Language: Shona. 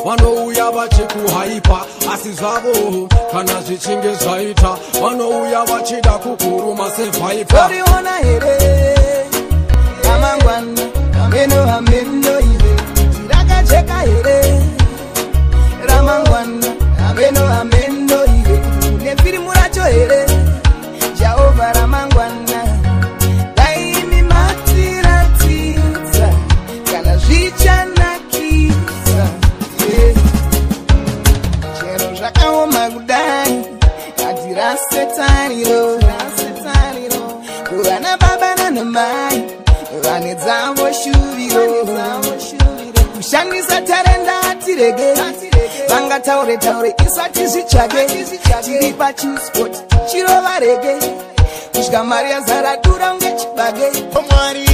vanouya vachikuhaipa asi zvavo kana zvichinge zvaita vanouya vachida kukuruma sevhaipa. Toriona here ramangwana hameno ive rakajeka here ramangwana hameno ive nefirimu racho here Jehovah ramangwana daimi matiratidza kana zvichanakidza chero zvakaoma kudai hatirasetaniro kuvana baba nanamai vane dzavo shuviro kushandisa tarenda atirege vangataure isati zvichake tiri pachispot chirova rege kusvika mari yazara dura unge chibage.